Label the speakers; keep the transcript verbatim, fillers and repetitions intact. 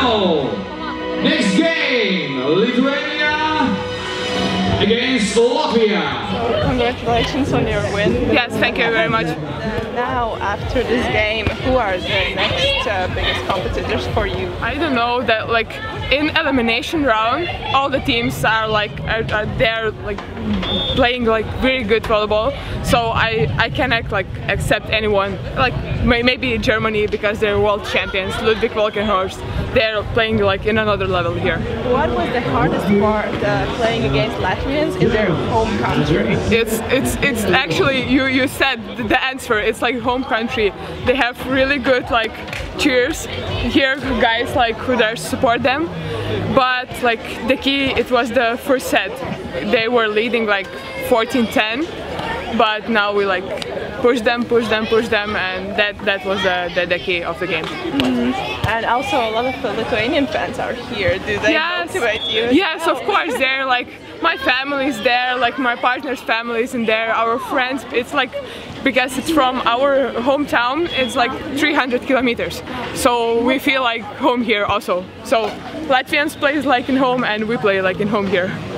Speaker 1: final. Next game, Lithuania against Latvia.
Speaker 2: So congratulations on your win.
Speaker 3: Yes, thank you very much.
Speaker 2: Now, after this game, who are the next uh, biggest competitors for you?
Speaker 3: I don't know, that like in elimination round, all the teams are like are, are they're like playing like very good volleyball. So I I cannot like accept anyone, like may, maybe Germany because they're world champions, Ludwig Wolkenhorst. They're playing like in another level here.
Speaker 2: What was the hardest part uh, playing against Latvians in their home country?
Speaker 3: It's it's it's actually you you said the answer. It's like home country. They have really good like cheers here, guys like who there support them. But like the key, it was the first set. They were leading like fourteen ten, but now we like push them, push them, push them, and that that was the the, the key of the game.
Speaker 2: Mm-hmm. And also a lot of Lithuanian fans are here. Do they
Speaker 3: yes.
Speaker 2: motivate you?
Speaker 3: Yes, of course. They're like my family is there, like my partner's family is in there, our friends. It's like because it's from our hometown. It's like three hundred kilometers, so we feel like home here also. So Latvians play like in home, and we play like in home here.